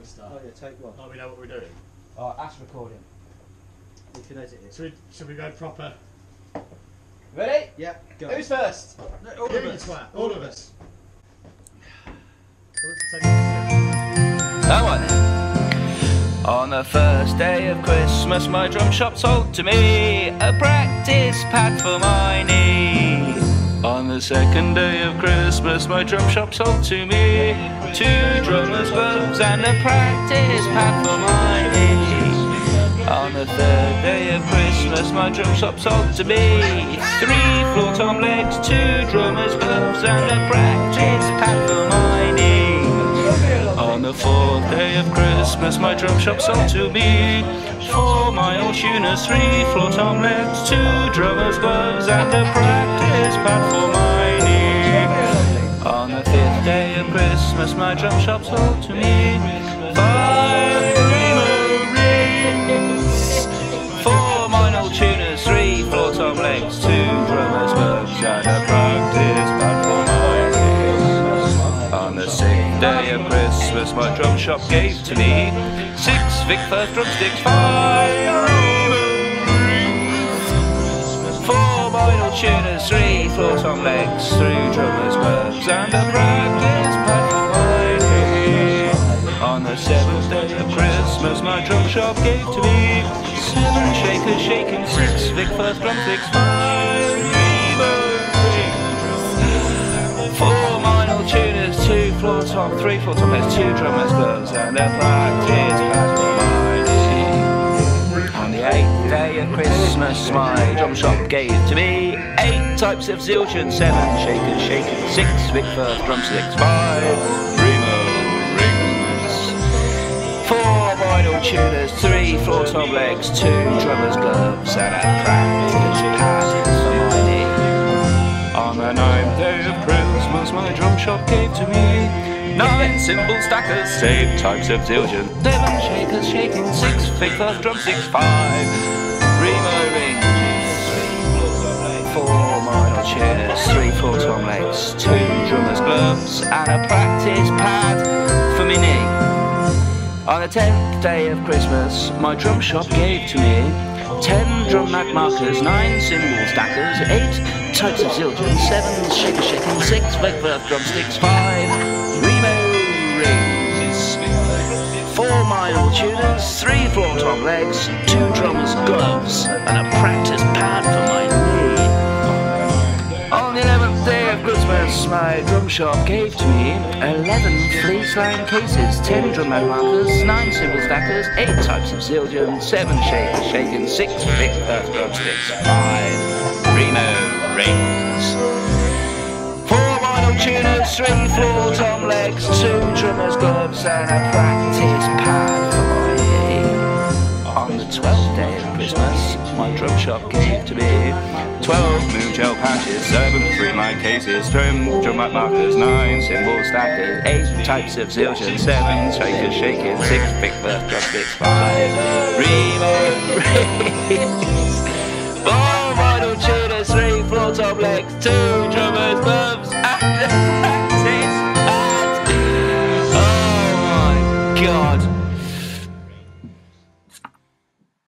we start? Oh yeah, take one. Oh, we know what we're doing. Alright, that's recording. We can edit it. Should we go proper? Ready? Yeah, go. Who's first? No, all You, of you us. twat. All of us. That one. On the first day of Christmas, my drum shop sold to me a practice pad for my knee. On the second day of Christmas, my drum shop sold to me 2 drummer's gloves and a practice pad for my knee. On the third day of Christmas, my drum shop sold to me 3 floor tom legs, 2 drummer's gloves and a practice pad for my knee. On the 4th day of Christmas, my drum shop sold to me 4 mile tuners, 3 floor tom legs, 2 drummer's gloves and a practice pad for my knee. On the 5th day of Christmas, my drum shop sold to me 5 rings, 4 minor tuners, 3 floor tom legs, 2 drummer's gloves and a practice pad for my knee. On the 6th day of Christmas, my drum shop gave to me 6 Vic Firth drumsticks, 5 rings, 4 minor tuners, 3 floor tom legs, 3 drummer's gloves and a practice pad for my knee. On the 7th day of Christmas, my drum shop gave to me 7 shakers shaking, 6 Vic Firth drumsticks, 5 rings, 4 minor tuners, 2 floor tom, 3 floor tom legs, 2 drummer's gloves and a practice pad for my knee. On the 8th day of Christmas, my drum shop gave to me 8 types of zildjian, 7 shakers shaking, 6 Vic Firth drumsticks, 5 Remo rings, 4 vinyl tuners, 3 floor tom legs, 2 drummer's gloves and a practice pad for my knee. On the 9th day of Christmas, my drum shop gave to me 9 cymbal stackers, 8 types of zildjian, 7 shakers shaking, 6 Vic Firth drumsticks, 5 Remo rings, 4 minor tuners, 3 floor tom legs, 2 drummer's gloves and a practice pad for me knee. On the 10th day of Christmas, my drum shop gave to me 10 drum mat markers, 9 cymbal stackers, 8 types of zildjian, 7 shakers shaking, 6 Vic Firth drumsticks, 5 Remo rings, 4 minor tuners, 3 floor tom legs, 2 drummer's gloves and a practice pad for my knee. On the 11th day of Christmas, my drum shop gave to me 11 fleece line cases, 10 drum mat markers, 9 cymbal stackers, 8 types of zildjian, 7 shakers shaking, 6 Vic Firth drumsticks, 5 Remo rings, 4 vinyl tuners, 3 floor tom legs, 2 drummer's gloves and a practice pad for my knee. On the 12th day of Christmas, my drum shop gave to me 12 moon gel patches, 7 3-line cases, 10 drum mat markers, 9 cymbal stackers, 8 types of zildjian, 7 shakers shaking, 6 Vic Firth drumsticks, 5 Remo rings.